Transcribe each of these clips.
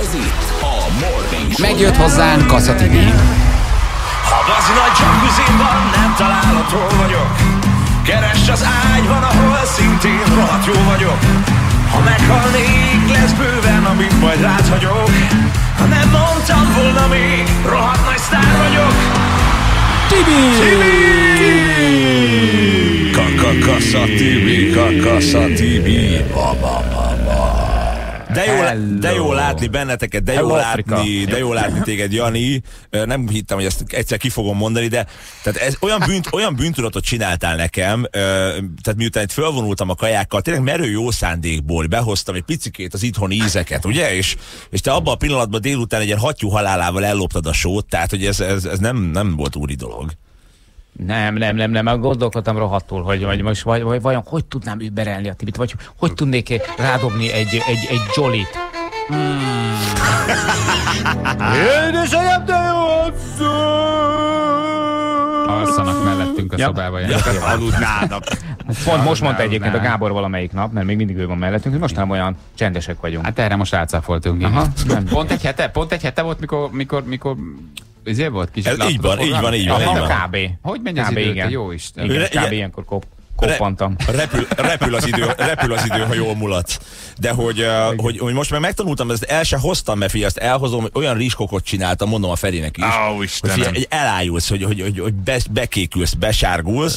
Ez itt a Morning Show. Megjött hozzánk Kassa Tibi. Ha bazi nagy jacuzziban nem találod, hol vagyok. Keresd az ágyban, ahol szintén rohadt jó vagyok. Ha meghalnék, lesz bőven, amit majd rád hagyok. Ha nem mondtam volna még, rohadt nagy sztár vagyok. Tibi! Kassa Tibi. De jó látni benneteket, de jó látni téged, Jani. Nem hittem, hogy ezt egyszer ki fogom mondani, de tehát ez olyan bűntudatot csináltál nekem, tehát miután itt fölvonultam a kajákkal, tényleg merő jó szándékból behoztam egy picikét az itthoni ízeket, ugye? És te abban a pillanatban délután egy ilyen hattyú halálával elloptad a sót, tehát hogy ez nem volt úri dolog. Nem, gondolkodtam rohadtul, hogy most vajon hogy tudnám überelni a Tibit, vagy hogy tudnék rádobni egy Jolit. Édesanyám, de jó alszanak mellettünk a szobába. Aludnának. Pont most mondta egyébként a Gábor valamelyik nap, mert még mindig ő van mellettünk, hogy mostanában olyan csendesek vagyunk. Hát erre most rácáfoltunk. Pont egy hete volt, mikor ezért volt kis így van. Kb. Hogy megy az idő? Jó Isten. Igen, kb. Ilyenkor koppantam. Repül az idő, ha jól mulatsz. De hogy most már megtanultam, ezt el se hoztam, mert figyelj, ezt elhozom, olyan rizskokot csináltam, mondom a Ferinek is. Hogy figyelj, elájulsz, hogy bekékülsz, besárgulsz.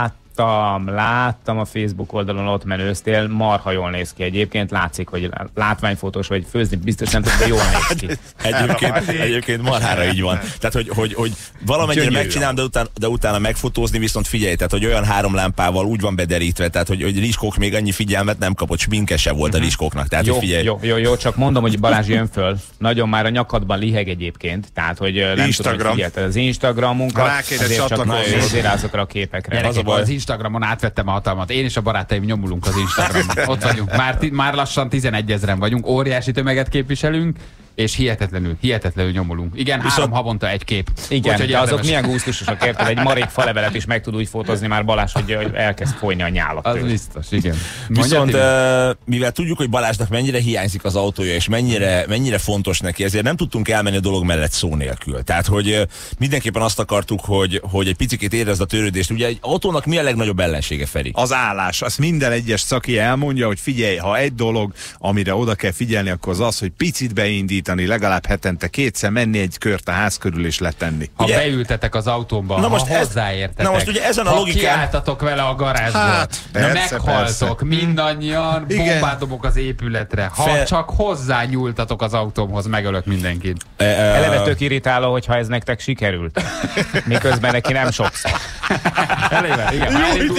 Láttam a Facebook oldalon, ott menőztél, marha jól néz ki egyébként, látszik, hogy látványfotós vagy, főzni biztos nem tudom, de jól néz ki. Egyébként marhára így van. Tehát, hogy valamennyire megcsinálom, de utána megfotózni, viszont figyelj, tehát, hogy olyan 3 lámpával úgy van bederítve, tehát, hogy Rizskók még annyi figyelmet nem kapott, sminke se volt a Rizskóknak. Tehát, jó, csak mondom, hogy Balázs jön föl. Nagyon már a nyakadban liheg egyébként, tehát, hogy nem Instagram. tudom, hogy figyelted az Instagramunkat, azért csak nézzél azokra a képekre. Az Instagramon átvettem a hatalmat. Én és a barátaim nyomulunk az Instagramon. Ott vagyunk. Már lassan 11 000-en vagyunk. Óriási tömeget képviselünk, és hihetetlenül nyomulunk. Igen, viszont 3 havonta egy kép. Igen, de azok milyen gusztusosak, érted? Egy marék falevelet is meg tud úgy fotózni már Balázs, hogy elkezd folyni a nyálak. Az biztos, igen. Viszont mivel tudjuk, hogy Balázsnak mennyire hiányzik az autója, és mennyire fontos neki, ezért nem tudtunk elmenni a dolog mellett szó nélkül. Tehát, hogy mindenképpen azt akartuk, hogy egy picikét érezd a törődést. Ugye egy autónak mi a legnagyobb ellensége, Feri? Az állás. Azt minden egyes szaki elmondja, hogy figyelj, ha egy dolog, amire oda kell figyelni, akkor az, hogy picit beindít, legalább hetente 2-szer menni egy kört a ház körül és letenni. Ha beültetek az autómba, hozzáértetek, na most ugye ezen a logikán... kiálltatok vele a garázsból, meghaltok, mindannyian, bombát dobok az épületre. Ha csak hozzányúltatok az autómhoz, megölök mindenkit. Eleve tök irritáló, hogyha ez nektek sikerült. Miközben neki nem sokszor. Eleve, igen.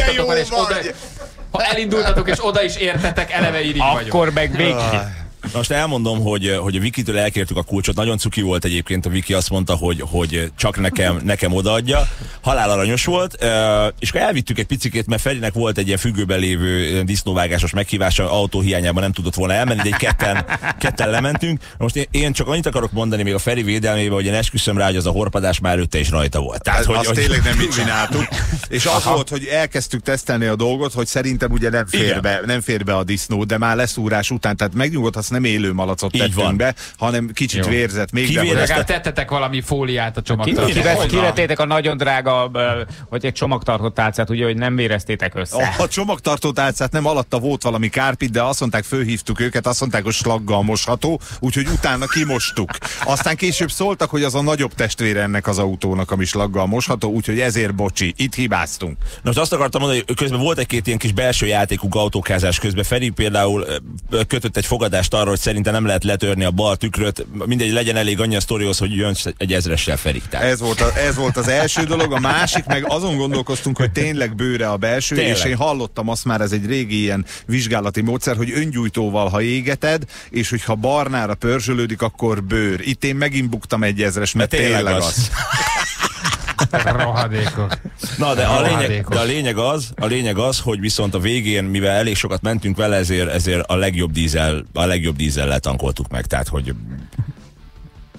Ha elindultatok és oda is értetek, eleve irigy vagyok. Akkor meg végig. Most elmondom, hogy a Vikitől elkértük a kulcsot, nagyon cuki volt egyébként, a Viki azt mondta, hogy csak nekem odaadja, halálaranyos volt, és akkor elvittük egy picikét, mert Ferinek volt egy ilyen függőben lévő disznóvágásos meghívása, autó hiányában nem tudott volna elmenni, de egy ketten lementünk. Most én csak annyit akarok mondani még a Feri védelmébe, hogy én esküszöm rá, hogy az a horpadás már előtte is rajta volt. Tehát, azt tényleg nem így csináltuk. És az volt, hogy elkezdtük tesztelni a dolgot, hogy szerintem ugye nem fér be a disznó, de már leszúrás után, tehát megnyugodhatsz, nem élő malacot tettünk be, hanem kicsit vérzett még be. Tettetek valami fóliát a csomagtartót. Kivettétek a nagyon drága, vagy egy csomagtartó tálcát, ugye, hogy nem véreztétek össze. A csomagtartó tálcát nem, alatta volt valami kárpit, de azt mondták, fölhívtuk őket, azt mondták, hogy slaggal mosható, úgyhogy utána kimostuk. Aztán később szóltak, hogy az a nagyobb testvére ennek az autónak, ami slaggal mosható, úgyhogy ezért bocsi, itt hibáztunk. Most azt akartam mondani, hogy közben volt egy-két ilyen kis belső játékuk autókázás közben. Feri például kötött egy fogadást arra, hogy szerintem nem lehet letörni a bal tükröt, mindegy, legyen elég annyi a sztorihoz, hogy jön egy 1000-essel, Feri. Ez volt az első dolog, a másik, meg azon gondolkoztunk, hogy tényleg bőre a belső, és én hallottam azt már, ez egy régi ilyen vizsgálati módszer, hogy öngyújtóval, ha égeted, és hogyha barnára pörzsölődik, akkor bőr. Itt én megint buktam egy 1000-es, mert tényleg az. Rohadékok. Na, de a lényeg az, hogy viszont a végén, mivel elég sokat mentünk vele, ezért a legjobb dízellel tankoltuk meg, tehát hogy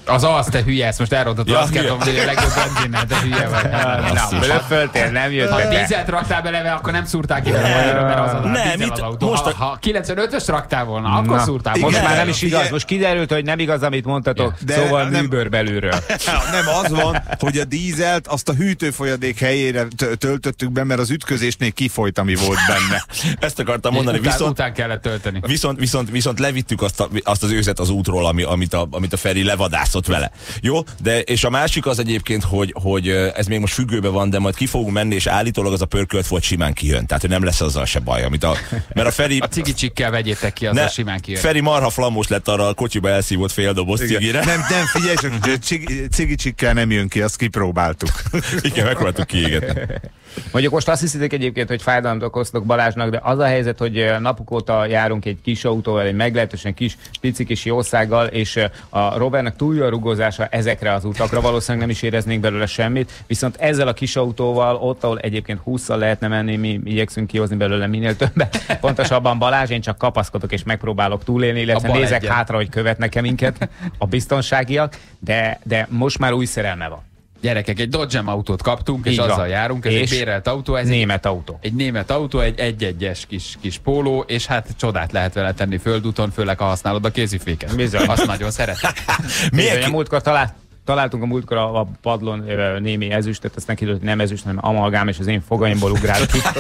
Az, te hülye, ezt most elrontottam, azt kell mondani, hogy a legjobb benzinnel, te hülye vagy. Na, blöfföltél, nem jött Ha be. dízelt raktál beleve, akkor nem szúrták ide, mert az Nem, dízel az autó. Ha 95-ös raktál volna, akkor szúrták. Most már nem is igaz, most kiderült, hogy nem igaz, amit mondtatok, szóval műbőr belülről. Nem, az van, hogy a dízelt azt a hűtőfolyadék helyére töltöttük be, mert az ütközésnél kifolyt, ami volt benne. Ezt akartam mondani, után kellett tölteni. Viszont levittük azt az őzet az útról, amit a Feri levadászott vele. Jó, de és a másik az egyébként, hogy ez még most függőben van, de majd ki fogunk menni, és állítólag az a pörkölt volt simán kijön. Tehát, hogy nem lesz azzal se baj, mert a Feri... A cigicsikkel vegyétek ki, azzal simán kijön. Feri marha flamos lett arra a kocsiba elszívott fél doboz cigire. Nem, figyelj csak, cigicsikkel nem jön ki, azt kipróbáltuk. Igen, megpróbáltuk kiégetni. Mondjuk most azt hiszitek egyébként, hogy fájdalmat okoztok Balázsnak, de az a helyzet, hogy napok óta járunk egy kis autóval, egy meglehetősen kis, pici kis jószággal, és a Robertnek túl jó a rugózása ezekre az utakra, valószínűleg nem is éreznénk belőle semmit, viszont ezzel a kis autóval, ott, ahol egyébként 20-szal lehetne menni, mi igyekszünk kihozni belőle minél többet. Pontosabban Balázs, én csak kapaszkodok és megpróbálok túlélni, illetve nézek hátra, hogy követnek-e minket a biztonságiak, de most már új szerelme van. Gyerekek, egy Dodge autót kaptunk, és azzal járunk, ez egy bérelt autó. Ez német autó. Egy német autó, egy 1-1-es kis póló, és hát csodát lehet vele tenni földúton, főleg ha használod a kéziféket. Bizony. Azt nagyon szeretem. Milyen múltkor találtunk a múltkor a padlón némi ezüstöt, azt neki hogy nem ezüst, hanem amalgám, és az én fogaimból ugrált ki.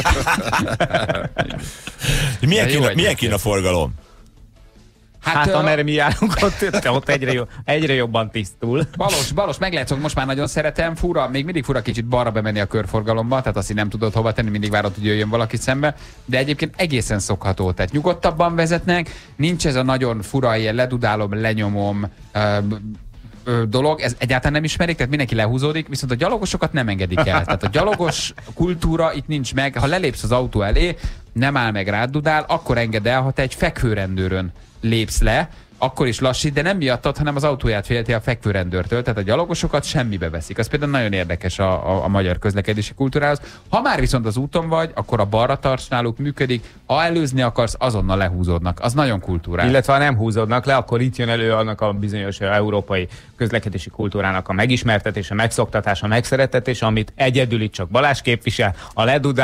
Milyen kéne a forgalom? Hát amerre mi járunk, ott egyre jobban tisztul. Balos, meglátszok, most már nagyon szeretem, még mindig fura kicsit balra bemenni a körforgalomba, tehát azt így nem tudod hova tenni, mindig várod, hogy jöjjön valaki szembe, de egyébként egészen szokható, tehát nyugodtabban vezetnek, nincs ez a nagyon fura, ilyen ledudálom, lenyomom dolog, ez egyáltalán nem ismerik, tehát mindenki lehúzódik, viszont a gyalogosokat nem engedik el. Tehát a gyalogos kultúra itt nincs meg, ha lelépsz az autó elé, nem áll meg rád dudál, akkor enged el, ha te egy fekvőrendőrön lépsz le, akkor is lassít, de nem miattad, hanem az autóját félti a fekvőrendőrtől, tehát a gyalogosokat semmibe veszik. Az például nagyon érdekes a magyar közlekedési kultúrához. Ha már viszont az úton vagy, akkor a balra tarts náluk működik, ha előzni akarsz, azonnal lehúzódnak. Az nagyon kultúrás. Illetve ha nem húzódnak le, akkor itt jön elő annak a bizonyos európai közlekedési kultúrának a megismertetése, megszoktatása, megszeretetése, amit egyedül itt csak Balázs képvisel, a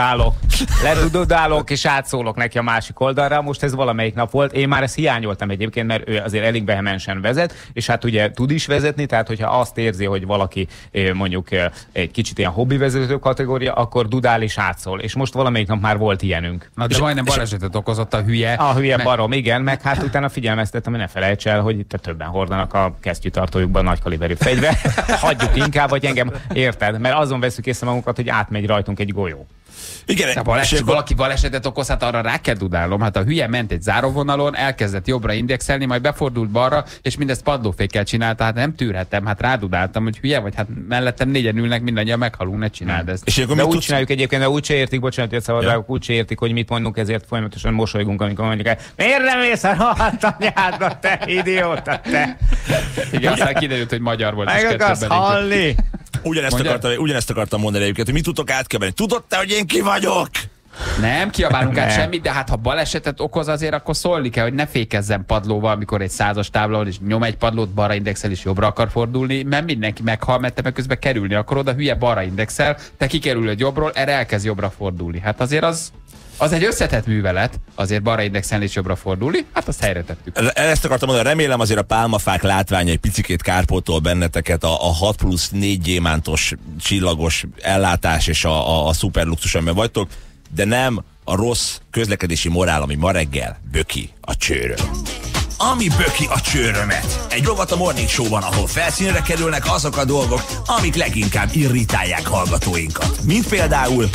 ledudálok és átszólok neki a másik oldalra. Most ez valamelyik nap volt. Én már ezt hiányoltam egyébként, mert ő azért elég vehemensen vezet, és hát ugye tud is vezetni, tehát hogyha azt érzi, hogy valaki mondjuk egy kicsit ilyen hobbivezető kategória, akkor dudál és átszól. És most valamelyik nap már volt ilyenünk. Na, de majdnem balesetet okozott a hülye. A hülye barom, igen, meg hát utána figyelmeztettem, hogy ne felejts el, hogy itt többen hordanak a kesztyűtartójukban nagy kaliberű fegyver. Hagyjuk inkább, hogy engem érted, mert azon veszük észre magunkat, hogy átmegy rajtunk egy golyó. Igen, valaki balesetet okoz, hát arra rá kell dudálnom. Hát a hülye ment egy záróvonalon, elkezdett jobbra indexelni, majd befordult balra, és mindezt padlófékkel csinálta. Hát nem tűrhettem, hát rádudáltam, hogy hülye vagy, hát mellettem négyen ülnek, mindannyian meghalunk, ne csináld ezt. És de úgy csináljuk egyébként, de úgyse értik, bocsánat, hogy szabadrágok, úgyse értik, hogy mit mondunk, ezért folyamatosan mosolygunk, amikor mondjuk el, miért nem mész a rohadtanyádba, te idióta, te! Igen, aztán kiderült, hogy magyar volt. Meg akarsz halni! Ugyanezt akartam mondani egyébként, hogy mit tudtok átkeverni. Tudod te, hogy én ki vagyok? Nem kiabálunk át semmit, de hát ha balesetet okoz, azért akkor szólni kell, hogy ne fékezzen padlóval, amikor egy 100-as táblon és nyom egy padlót, balra indexel és jobbra akar fordulni, mert mindenki meghal, mert te meg közben kerülni akarod, a hülye balra indexel, te kikerülöd jobbról, erre elkezd jobbra fordulni. Hát azért az egy összetett művelet, azért balra indexelni és jobbra fordulni, hát azt helyre tettük. Ezt akartam mondani, remélem azért a pálmafák látványa egy picikét kárpótol benneteket, a 6+4 gyémántos csillagos ellátás és a szuper luxus, amiben vagytok, de nem a rossz közlekedési morál, ami ma reggel böki a csőröm. Ami böki a csőrömet. Egy rovat a Morning Show-ban, ahol felszínre kerülnek azok a dolgok, amik leginkább irritálják hallgatóinkat. Mint például...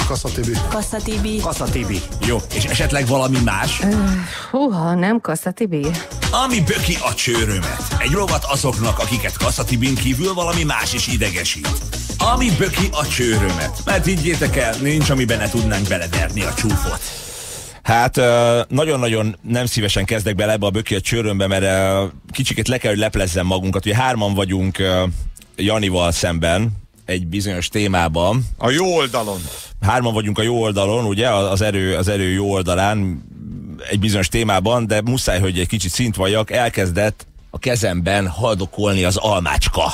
Kassa Tibi. Jó, és esetleg valami más? Húha, nem Kassa Tibi. Ami böki a csőrömet. Egy rovat azoknak, akiket Kassa Tibin kívül valami más is idegesít. Ami böki a csőrömet. Mert higgyétek el, nincs, amiben ne tudnánk beleverni a csúfot. Hát nagyon-nagyon nem szívesen kezdek bele ebbe a böki a csőrömbe, mert kicsikét le kell, hogy leplezzem magunkat. Ugye 3-an vagyunk Janival szemben egy bizonyos témában. A jó oldalon. 3-an vagyunk a jó oldalon, ugye, az erő jó oldalán egy bizonyos témában, de muszáj, hogy egy kicsit szint valljak, elkezdett a kezemben haldokolni az almácska.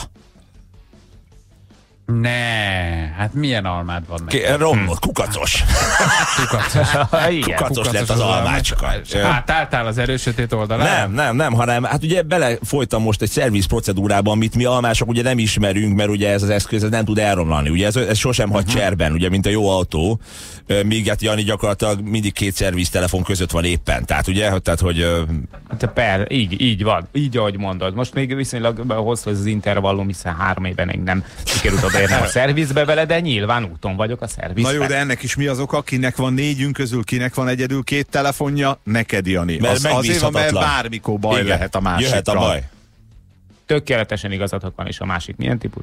Ne, hát milyen almád van neki? Romlott, kukacos. Kukacos lett az almácska. Hát álltál az erősötét oldalán? Nem, hanem hát ugye belefolytam most egy szerviz procedúrába, amit mi almások ugye nem ismerünk, mert ugye ez az eszköz nem tud elromlani. Ugye ez sosem hagy cserben, ugye, mint a jó autó, míg hát Jani gyakorlatilag mindig 2 szerviztelefon között van éppen. Tehát ugye, hogy... Így van, így ahogy mondod. Most még viszonylag hosszú az intervallum, hiszen 3 éven még nem sikerült odaérnem a szervizbe vele, de nyilván úton vagyok a szervizben. Na jó, de ennek is mi az oka? Kinek van 4 közül, kinek van egyedül 2 telefonja? Neked, Jani. Azért van, mert bármikor baj lehet a másikkal. Jöhet a baj. Tökéletesen igazatok van, és a másik milyen típus?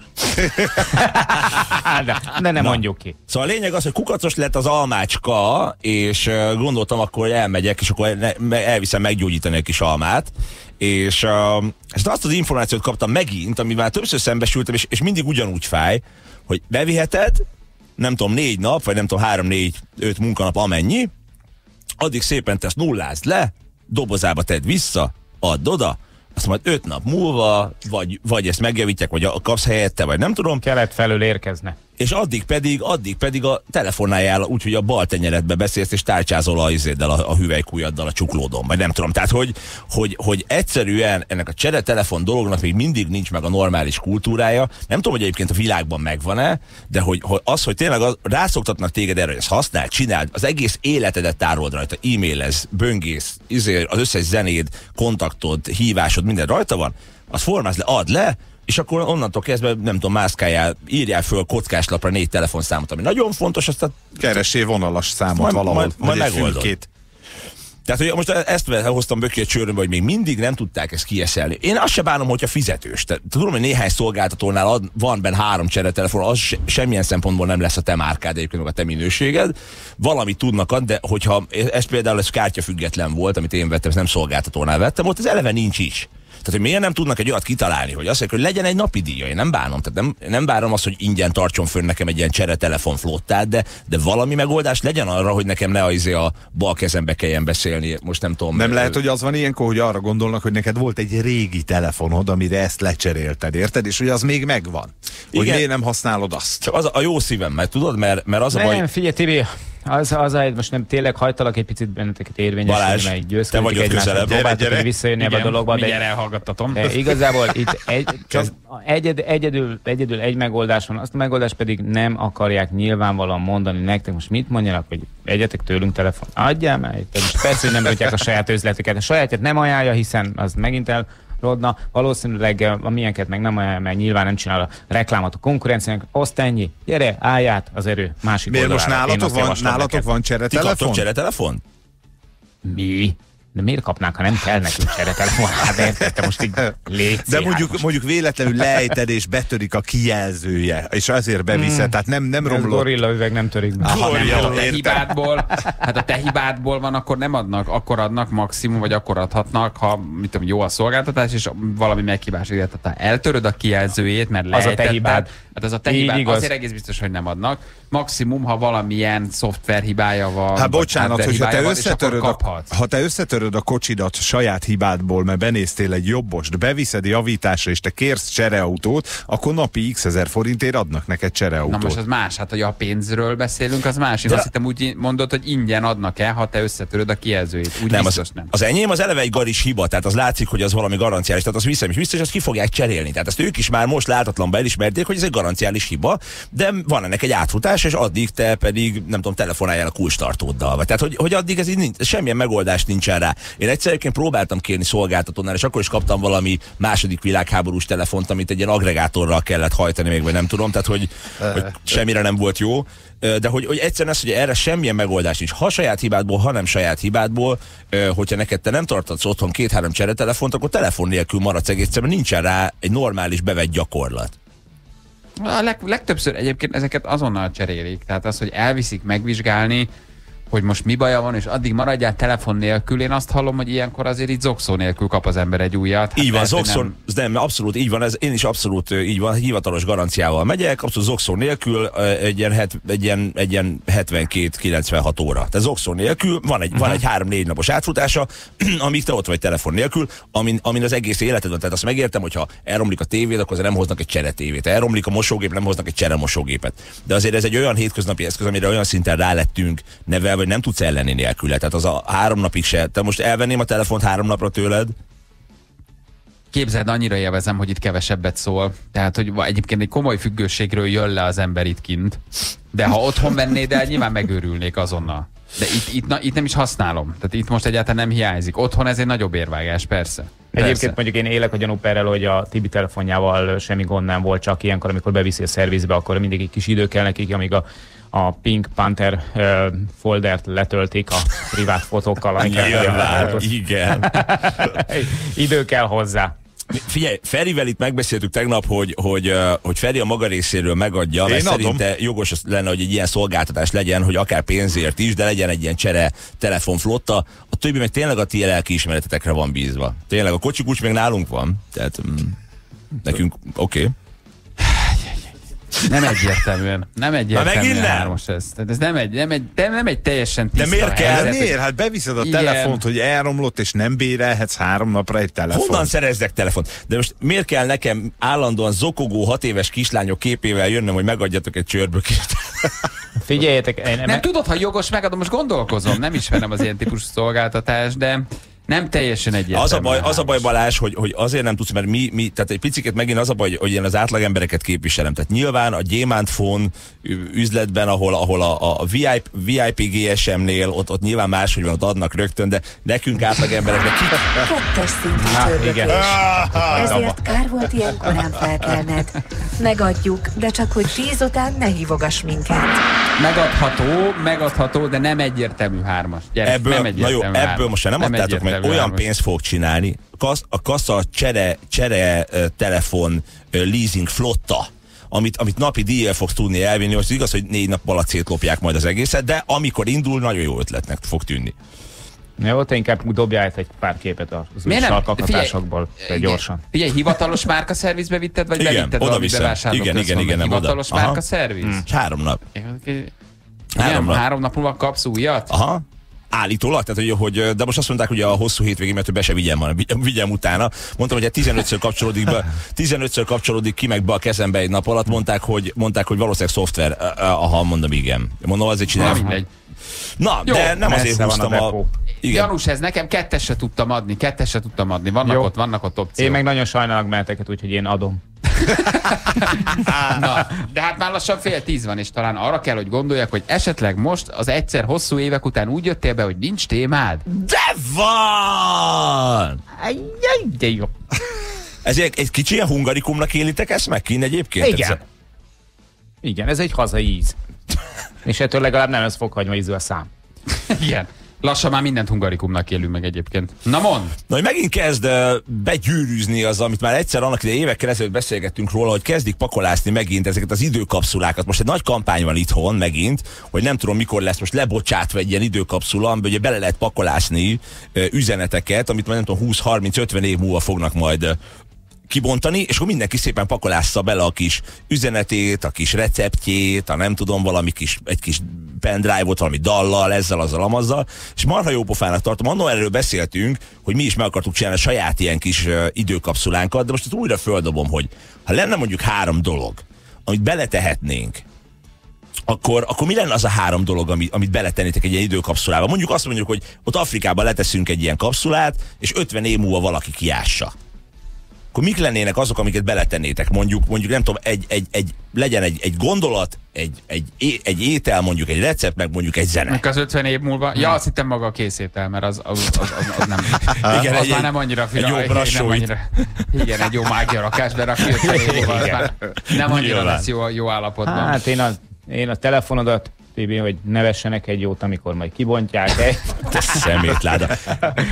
de nem mondjuk ki. Szóval a lényeg az, hogy kukacos lett az almácska, és gondoltam, akkor elmegyek, és akkor elviszem meggyógyítani egy kis almát, és azt az információt kaptam megint, amivel többször szembesültem, és mindig ugyanúgy fáj, hogy beviheted, nem tudom, 4 nap, vagy nem tudom, 3-4-5 munkanap amennyi, addig szépen te ezt nullázd le, dobozába tedd vissza, add oda, azt majd 5 nap múlva, vagy ezt megjavítják, vagy kapsz helyette, vagy nem tudom. Kelet felől érkezne. És addig pedig a telefonáljál úgy, hogy a bal tenyeredbe beszélsz, és tárcsázol a hüvelykujjaddal a csuklódon, vagy nem tudom. Tehát, hogy egyszerűen ennek a cseretelefon dolognak még mindig nincs meg a normális kultúrája. Nem tudom, hogy egyébként a világban megvan-e, de hogy tényleg rászoktatnak téged erre, hogy ezt használd, csináld, az egész életedet tárold rajta, e-mailez, böngész, az összes zenéd, kontaktod, hívásod, minden rajta van, azt formázd le, add le, és akkor onnantól kezdve, nem tudom, mászkáljál, írjál föl kockáslapra 4 telefonszámot, ami nagyon fontos, aztán... Keressél vonalas számot valahol, majd megoldod. Tehát, hogy most ezt hoztam Böki a csőrömbe, hogy még mindig nem tudták ezt kieszelni. Én azt se bánom, hogyha fizetős. Tudom, hogy néhány szolgáltatónál van benne 3 cseretelefon, az semmilyen szempontból nem lesz a te márkád, egyébként meg a te minőséged. Valamit tudnak adni, de hogyha ez például ez kártyafüggetlen volt, amit én vettem, ezt nem szolgáltatónál vettem, ott ez eleve nincs is. Tehát, hogy miért nem tudnak egy olyat kitalálni, hogy azt mondják, hogy legyen egy napi díja. Én nem bánom. Tehát nem várom azt, hogy ingyen tartson fönn nekem egy ilyen cseretelefon flottát, de valami megoldás legyen arra, hogy nekem ne a bal kezembe kelljen beszélni. Most nem tudom. Nem lehet, hogy az van ilyenkor, hogy arra gondolnak, hogy neked volt egy régi telefonod, amire ezt lecserélted, érted? És hogy az még megvan. Hogy miért nem használod azt? Csak az a jó szívem, mert tudod, mert az a baj... Nem, figyelj, Tibi, most nem tényleg hajtalak egy picit benneteket érvényesülni, mert így győzködik egymásra. Próbáltak visszajönni ebbe a dologba. Mindjárt elhallgattatom. Igazából itt egyedül egy megoldás van, azt a megoldást pedig nem akarják nyilvánvalóan mondani nektek. Most mit mondjanak, hogy egyetek tőlünk telefon? Adjál meg! Most persze, hogy nem rontják a saját üzletüket. A sajátját nem ajánlja, hiszen az megint elrodna. Valószínűleg a milyenket meg nem ajánlja, mert nyilván nem csinál a reklámot a konkurenciának. Azt ennyi. Gyere, állj át az erő másik oldalára. Miért most nálatok van cseretelefon? Ti kaptok cseretelefon? Mi? De miért kapnánk, ha nem kell nekünk cseretelefon? Hát érted, most így légy. De mondjuk véletlenül lejted és betörik a kijelzője, és azért beviszed, tehát nem romlott. Gorilla üveg nem törik be. Hát a te hibádból van, akkor nem adnak, akkor adnak maximum, vagy akkor adhatnak, ha mit tudom, jó a szolgáltatás, és valami meghibás írja. Tehát eltöröd a kijelzőjét, mert lejtetted. Az a te hibád. Hát az a te hibád. Azért egész biztos, hogy nem adnak. Maximum, ha valamilyen szoftver hibája van. Hát bocsánat, hogy ha te összetöröd a kocsidat saját hibádból, mert benéztél egy jobbost, beviszed javításra, és te kérsz csereautót, akkor napi x ezer forintért adnak neked csereautót. Na most az más, hát hogy a pénzről beszélünk, az más. Én azt hittem úgy mondod, hogy ingyen adnak el, ha te összetöröd a kijelzőjét. Úgy nem, biztos nem. Az enyém az eleve egy garis hiba, tehát az látszik, hogy az valami garanciális, tehát az viszem is biztos, hogy azt ki fogják cserélni. Tehát ezt ők is már most láthatatlanban elismerték, hogy ez egy garanciális hiba, de van ennek egy átfutás, és addig te pedig, nem tudom, telefonáljál a kulcstartóddal. Tehát, hogy addig ez így nincs, semmilyen megoldás nincsen rá. Én egyszerűen próbáltam kérni szolgáltatónál, és akkor is kaptam valami második világháborús telefont, amit egy ilyen agregátorral kellett hajtani még, vagy nem tudom, tehát hogy semmire nem volt jó. De hogy egyszerűen ez, hogy erre semmilyen megoldás nincs. Ha saját hibádból, ha nem saját hibádból, hogyha neked te nem tarthatsz otthon 2-3 cseretelefont, akkor telefon nélkül maradsz egészen, mert nincsen rá egy normális bevett gyakorlat. A legtöbbször egyébként ezeket azonnal cserélik. Tehát az, hogy elviszik megvizsgálni, hogy most mi baja van, és addig maradjál telefon nélkül. Én azt hallom, hogy ilyenkor azért így zokszó nélkül kap az ember egy újat. Hát így van, zokszó, nem, abszolút így van, én is abszolút így van, hivatalos garanciával megyek, abszolút zokszó nélkül egy ilyen 72-96 óra. Tehát zokszó nélkül van egy 3-4 napos átfutása, amíg te ott vagy telefon nélkül, amin az egész életed van. Tehát azt megértem, hogyha elromlik a tévéd, akkor nem hoznak egy cseretévét. Elromlik a mosógép, nem hoznak egy cseremosógépet. De azért ez egy olyan hétköznapi eszköz, amire olyan szinten rálettünk nevelve, hogy nem tudsz ellenni nélküle. Tehát az a 3 napig se. Te most elvenném a telefont 3 napra tőled? Képzeld, annyira élvezem, hogy itt kevesebbet szól. Tehát, hogy egyébként egy komoly függőségről jön le az ember itt kint. De ha otthon vennéd el, nyilván megőrülnék azonnal. De itt nem is használom. Tehát itt most egyáltalán nem hiányzik. Otthon ez egy nagyobb érvágás, persze. Egyébként mondjuk én élek a gyanúperrel, hogy a Tibi telefonjával semmi gond nem volt, csak ilyenkor, amikor beviszi a szervizbe, akkor mindig egy kis idő kell nekik, amíg a Pink Panther foldert letöltik a privát fotókkal. Igen. Idő kell hozzá. Figyelj, Ferivel itt megbeszéltük tegnap, hogy Feri a maga részéről megadja, mert szerinte jogos lenne, hogy egy ilyen szolgáltatás legyen, hogy akár pénzért is, de legyen egy ilyen csere telefonflotta. A többi meg tényleg a ti lelkiismeretetekre van bízva. Tényleg a kocsikulcs még nálunk van, tehát nekünk oké. Nem egyértelműen hármas ez. Tehát ez nem egy teljesen tiszta. De miért kell? helyzet, Miért? Hát beviszed a telefont, hogy elromlott, és nem bérelhetsz 3 napra egy telefont. Honnan szerezzek telefont? De most miért kell nekem állandóan zokogó 6 éves kislányok képével jönnöm, hogy megadjatok egy csőrbökét? Figyeljetek, nem tudod, ha jogos megadom, most gondolkozom, nem ismerem az ilyen típusú szolgáltatást, de nem teljesen egyértelmű. Az a baj Balázs, hogy azért nem tudsz, mert mi tehát egy picit megint az a baj, hogy én az átlag embereket képviselem. Tehát nyilván a gyémántfón üzletben, ahol a VIP GSM-nél ott nyilván máshogy van, ott adnak rögtön, de nekünk átlag embereknek Kettes szintű csörbökés. Ezért kár volt ilyen korán felkelned. Megadjuk, de csak hogy 10 után ne hívogass minket. Megadható, de nem egyértelmű 3-as. Gyerek, nem egyértelmű ebből most nem adtátok meg, olyan pénzt fogok csinálni, a kassa csere telefon leasing flotta, amit napi díjjal fogsz tudni elvinni, most igaz, hogy 4 nap alatt szétlopják majd az egészet, de amikor indul, nagyon jó ötletnek fog tűnni. Jó, te inkább dobjál egy pár képet az új sarkakatásokból gyorsan. Figyelj, hivatalos márkaszervizbe vitted, vagy bevitted valamit bevásárlók? Igen, hivatalos márkaszerviz? 3 nap. 3 nap múlva kapsz újat? Aha. Állítólag, tehát, hogy, de most azt mondták, hogy a hosszú hétvégén, mert be se vigyem utána. Mondtam, hogy 15-ször kapcsolódik ki meg be a kezembe egy nap alatt. Mondták, hogy valószínűleg szoftver. Aha, mondom, igen. Mondom, azért csinálom. Na, jó, de nem azért húztam a... Janus, ez nekem 2-es se tudtam adni. Vannak ott opciók. Én meg nagyon sajnálok benneteket, úgyhogy én adom. Na, de hát már lassan 9:30 van, és talán arra kell, hogy gondoljak, hogy esetleg most az egyszer hosszú évek után úgy jöttél be, hogy nincs témád? De van! De jó. Ez egy kicsi ilyen hungarikumnak élitek ezt meg kint egyébként? Igen. Igen, ez egy hazai íz. És ettől legalább nem ez fokhagyma ízű a szám. Igen. Lassan már mindent hungarikumnak élünk meg egyébként. Na mondd! Na, hogy megint kezd begyűrűzni az, amit már egyszer annak ide évekkel ezelőtt beszélgettünk róla, hogy kezdik pakolászni megint ezeket az időkapszulákat. Most egy nagy kampány van itthon megint, hogy nem tudom mikor lesz most lebocsátva egy ilyen időkapszula, amiben ugye bele lehet pakolásni üzeneteket, amit már nem tudom 20-30-50 év múlva fognak majd kibontani, és akkor mindenki szépen pakolásza bele a kis üzenetét, a kis receptjét, a nem tudom, egy kis pendrive-ot, valami dallal, ezzel, azzal, amazzal, és marha jó pofának tartom. Annól erről beszéltünk, hogy mi is meg akartuk csinálni a saját ilyen kis időkapszulánkat, de most itt újra földobom, hogy ha lenne mondjuk 3 dolog, amit beletehetnénk, akkor mi lenne az a 3 dolog, amit beletennétek egy ilyen időkapszulába? Mondjuk azt mondjuk, hogy ott Afrikában leteszünk egy ilyen kapszulát, és 50 év múlva valaki kiássa. Akkor mik lennének azok, amiket beletennétek? Mondjuk nem tudom, legyen egy gondolat, egy étel, mondjuk egy recept, meg mondjuk egy zene. Az 50 év múlva? Ja, azt hittem maga a készétel, mert az nem. Igen, az már nem annyira finom. Egy jó brassóit. Igen, egy jó mágiarakás berakni 50 év múlva. Nem annyira lesz jó állapotban. Hát én a telefonodat, Tibi, hogy nevessenek egy jót, amikor majd kibontják. Te szemétláda.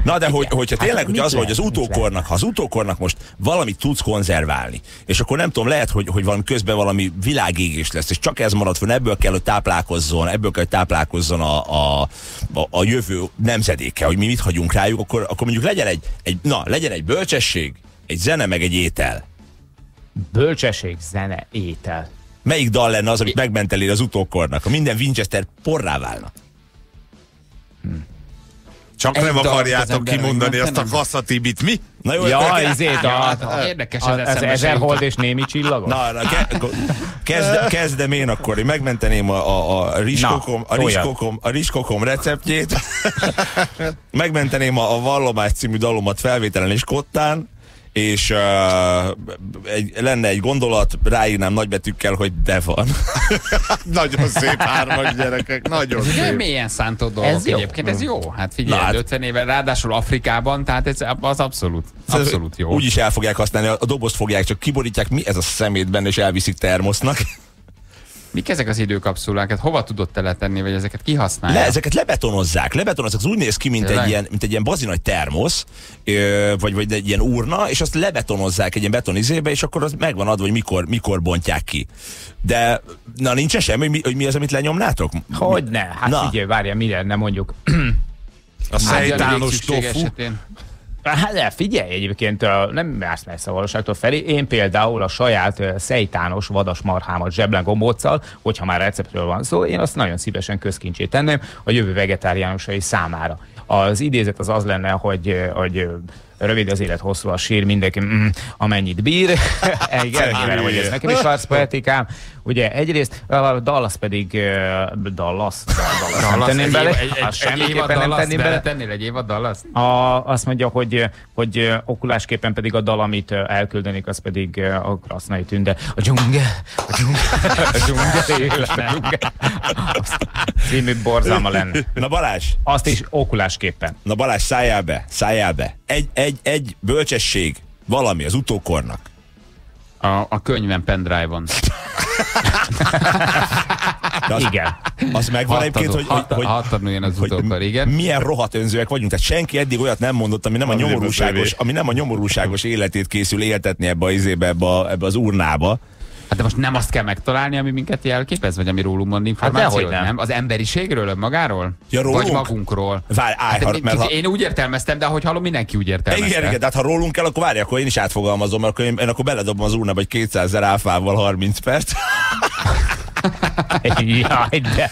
Na de hogyha tényleg, hogy az, hogy az utókornak, ha az utókornak most valamit tudsz konzerválni, és akkor nem tudom, lehet, hogy valami közben valami világégés lesz, és csak ez marad fönn, ebből kell, hogy táplálkozzon a jövő nemzedéke, hogy mi mit hagyunk rájuk, akkor mondjuk legyen egy bölcsesség, egy zene, meg egy étel. Bölcsesség, zene, étel. Melyik dal lenne az, amit megmentelél az utókornak? Ha minden Winchester porrá válna. Csak nem akarjátok kimondani azt a kasszatibit, mi? Na jó, érdekes ez 1000 hold és némi csillagos. Kezdem én akkor. Én megmenteném a rizskokom receptjét. Megmenteném a Vallomás című dalomat felvételen és kottán, és lenne egy gondolat, ráírnám nagybetűkkel, hogy de van. Nagyon szép hármas gyerekek, nagyon szép. Milyen szántott dolgok egyébként, ez jó. Hát figyelj, 50 éve, ráadásul Afrikában, tehát ez az abszolút jó. Úgy is el fogják használni, a dobozt fogják, csak kiborítják, mi ez a szemétben, és elviszik termosznak. Mik ezek az időkapszulák? Hova tudod teletenni, vagy ezeket kihasználják? Ezeket lebetonozzák. Az úgy néz ki, mint egy ilyen bazinagy termosz, vagy egy ilyen urna, és azt lebetonozzák egy ilyen betonizébe, és akkor az megvan adva, hogy mikor bontják ki. De nincsen semmi, hogy mi az, amit lenyomnátok? Hogyne? Hát figyelj, várjál, mire nem mondjuk. A szejtános tofu. Hát de figyelj, egyébként nem jársz messze a valóságtól felé. Én például a saját szejtános vadasmarhámat zseblen gombóccal, hogyha már receptről van szó, én azt nagyon szívesen közkincsét tenném a jövő vegetáriánusai számára. Az idézet az lenne, hogy rövid az élet, hosszú a sír, mindenki amennyit bír. Igen, hogy ez nekem is arcpoetikám. Ugye egyrészt, a Dallas pedig Dallas nem tenném bele. Semmiképpen nem tenném bele. Tennél egy évad Dallas? Azt mondja, hogy okulásképpen pedig a dal, amit elküldenik, az pedig a Krasznai Tünde. A dzsungel. Című borzalma lenne. Na Balázs. Azt is okulásképpen. Na Balázs, szálljál be. Egy bölcsesség, valami az utókornak. A könyvem pendrive-on. Igen. Az megvan egyébként, hogy igen. Milyen rohadt önzőek vagyunk. Tehát senki eddig olyat nem mondott, ami nem a nyomorúságos életét készül éltetni ebbe az urnába. Hát de most nem azt kell megtalálni, ami minket jelképez, vagy ami rólunk mond információt, hát nem? Az emberiségről, magáról? Ja, vagy magunkról? Én úgy értelmeztem, de ahogy hallom, mindenki úgy értelmezte. Igen, tehát ha rólunk kell, akkor várj, akkor én is átfogalmazom, mert én akkor beledobom az urnába egy 200 000 áfával 30 perc. Jaj, de...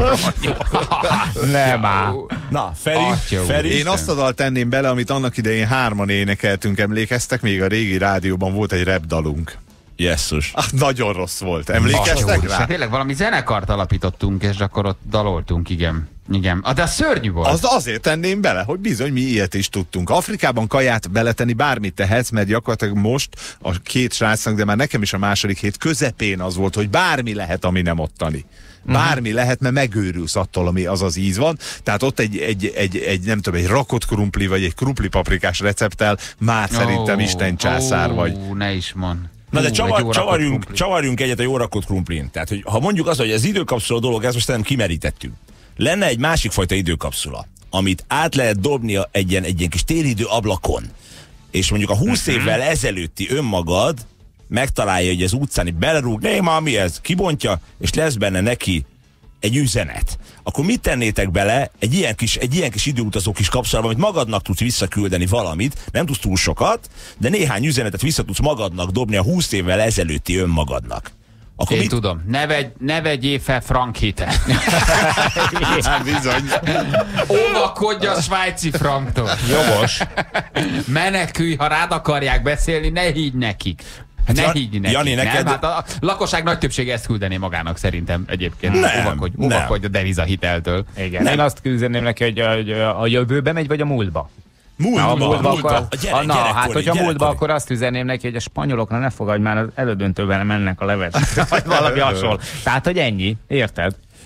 Nem áll. Na, Feri. Én azt a dalt tenném bele, amit annak idején 3-an énekeltünk, emlékeztek? Még a régi rádióban volt egy rap dalunk. Jesszus. Nagyon rossz volt. Emlékeztek rá? Tényleg valami zenekart alapítottunk, és akkor ott daloltunk, igen. De szörnyű volt. Azért tenném bele, hogy bizony mi ilyet is tudtunk. Afrikában kaját beletenni bármit tehetsz, mert gyakorlatilag most a két srácnak, de már nekem is a második hét közepén az volt, hogy bármi lehet, ami nem ottani. Bármi lehet, mert megőrülsz attól, ami az íz van. Tehát ott egy nem tudom, egy rakott krumpli, vagy egy krumpli paprikás recepttel már szerintem Isten császár vagy. Ne is mond. Na de csavarjunk egyet a jó rakott krumplin. Tehát, hogy ha mondjuk az, hogy az időkapszula dolog, ezt most nem kimerítettünk. Lenne egy másik fajta időkapszula, amit át lehet dobni egy ilyen kis téridő ablakon, és mondjuk a 20 évvel ezelőtti önmagad megtalálja, hogy az utcán belerúg, mi ez, kibontja, és lesz benne neki egy üzenet. Akkor mit tennétek bele egy ilyen kis időutazó kis kapcsolatba, amit magadnak tudsz visszaküldeni valamit, nem tudsz túl sokat, de néhány üzenetet vissza tudsz magadnak dobni a 20 évvel ezelőtti önmagadnak. Akkor én tudom, ne vegyél fel frankhite. Hát bizony. Óvakodj a svájci franktól. Jogos. Menekülj, ha rád akarják beszélni, ne higgy nekik. Ne higgy nekik. Jani, neked... Hát a lakosság nagy többsége ezt küldené magának szerintem egyébként. Óvakodj a devizahiteltől. Igen. Én azt küldeném neki, hogy a jövőbe megy, vagy a múltba. Múltba. Hát, hogyha múltba, akkor azt üzenném neki, hogy a spanyoloknak ne fogadj, már az elődöntőben mennek a levet. Vagy valami hasonló. Tehát, hogy ennyi. Érted?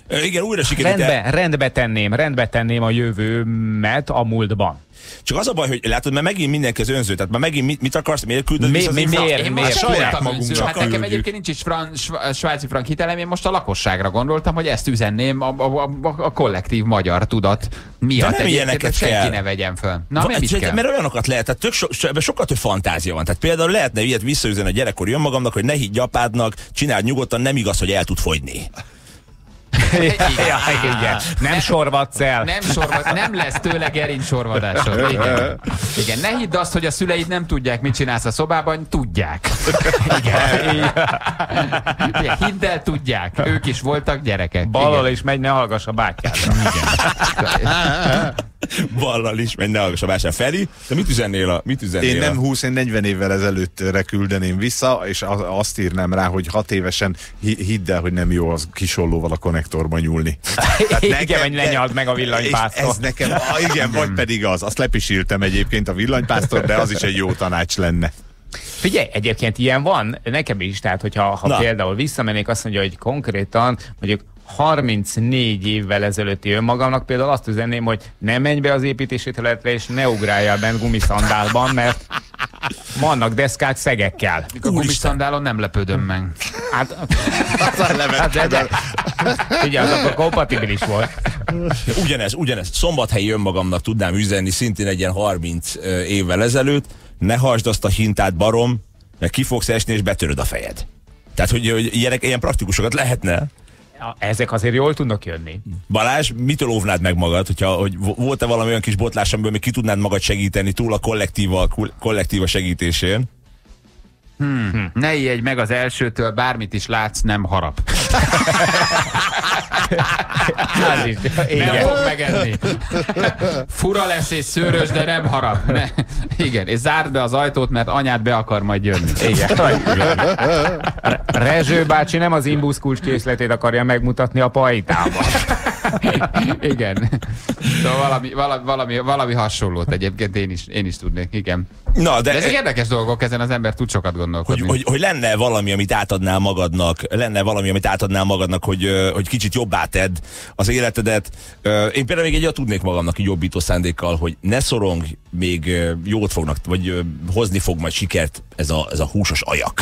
Igen, újra sikerült. Rendbe tenném a jövőmet a múltban. Csak az a baj, hogy látod, mert megint mindenki az önző, tehát már megint mit akarsz, miért küldöd vissza az miért? Saját magunkra. Hát nekem egyébként nincs is svájci frank hitelem, én most a lakosságra gondoltam, hogy ezt üzenném a kollektív magyar tudat miatt. Nem ilyeneket senki kell. Ne vegyen fel. Na, nem is kell. Mert olyanokat lehet, tehát sokkal több fantázia van. Tehát például lehetne ilyet visszaüzenni a gyerekkori önmagamnak, hogy ne higgy apádnak, csináld nyugodtan, nem igaz, hogy el tud fogyni. Igen. Nem sorvadsz el. Nem lesz tőle gerincsorvadásod. Igen, ne hidd azt, hogy a szüleid nem tudják, mit csinálsz a szobában, tudják. Igen. Hidd el, tudják. Ők is voltak gyerekek. Ballal is megy, ne hallgass a bátyádra. Igen. Ballal is megy, ne hallgass a bátyádra. Feri, te mit üzennél? Én nem 20, én 40 évvel ezelőttre küldeném vissza, és azt írnám rá, hogy 6 évesen hidd el, hogy nem jó az kisollóval a konnektorban nyúlni. Igen, hogy lenyald meg a villanypásztor. Ez nekem, igen, vagy pedig az. Azt lepisíltem egyébként a villanypásztor, de az is egy jó tanács lenne. Figyelj, egyébként ilyen van nekem is, tehát hogyha például visszamennék, azt mondja, hogy konkrétan mondjuk 34 évvel ezelőtti önmagamnak például azt üzenném, hogy ne menj be az építési területre, és ne ugráljál bent gumiszandálban, mert vannak deszkák szegekkel. A gumiszandálon nem lepődöm meg. Hát ugye az akkor kompatibilis volt. Ugyanez. Szombathelyi önmagamnak tudnám üzenni szintén egy ilyen 30 évvel ezelőtt, ne hasd azt a hintát, barom, mert ki fogsz esni, és betöröd a fejed. Tehát, hogy ilyen praktikusokat lehetne. Ezek azért jól tudnak jönni. Balázs, mitől óvnád meg magad, hogy volt-e valami olyan kis botlás, amiből még ki tudnád magad segíteni túl a kollektíva segítésén? Ne ijedj meg az elsőtől, bármit is látsz, nem harap. Nem fog megenni. Fura lesz és szőrös, de nem harap. Igen, és zárd be az ajtót, mert anyád be akar majd jönni. Igen. Rezső bácsi nem az imbusz kulcskészletét akarja megmutatni a pajtában. Igen. Szóval valami hasonlót egyébként én is tudnék, igen. Na, de ezek érdekes dolgok, ezen az ember tud sokat gondolkodni. Hogy lenne valami, amit átadnál magadnak, hogy kicsit jobbá tedd az életedet. Én például még egyet tudnék magamnak így jobbító szándékkal, hogy ne szorong, még jót fognak, vagy hozni fog majd sikert ez a húsos ajak.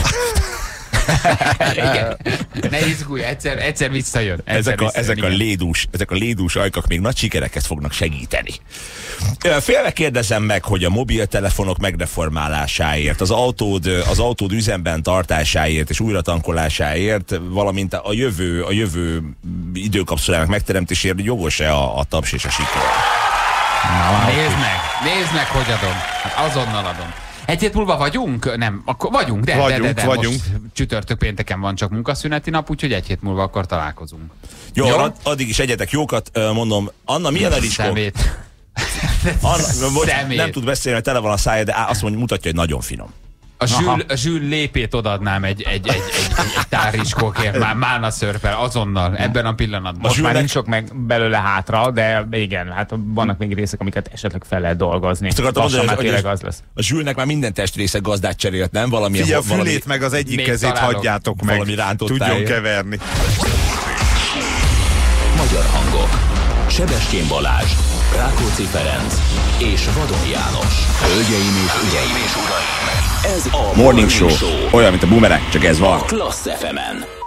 Igen. Ne izgulj, egyszer visszajön. Ezek a lédús ajkak még nagy sikereket fognak segíteni. Félve kérdezem meg, hogy a mobiltelefonok megreformálásáért, az autód üzemben tartásáért és újratankolásáért, valamint a jövő időkapszulának megteremtéséért jogos-e a taps és a siker? Nézd meg, hogy adom. Hát azonnal adom. Egy hét múlva vagyunk? Nem, akkor vagyunk, de vagyunk. Most csütörtök pénteken van csak munkaszüneti nap, úgyhogy egy hét múlva akkor találkozunk. Jó? Addig is egyetek jókat, mondom. Anna, milyen a licskó? Szemét. Nem tud beszélni, mert tele van a szája, de azt mondja, mutatja, hogy nagyon finom. A Zsül lépét odadnám egy tárriskókért, málna szörpel, azonnal, ebben a pillanatban. Most már nincs sok meg belőle hátra, de igen, hát vannak még részek, amiket esetleg fel lehet dolgozni. A Zsülnek már minden testrésze gazdát cserélt, nem? Figyelj, a fülét meg az egyik kezét hagyjátok meg, tudjon keverni. Magyar hangok. Sebestyén Balázs, Rákóczi Ferenc és Vadon János. Hölgyeim és uraim, ez a Morning Show. Olyan, mint a Boomerang, csak ez van. Klassz FM-en.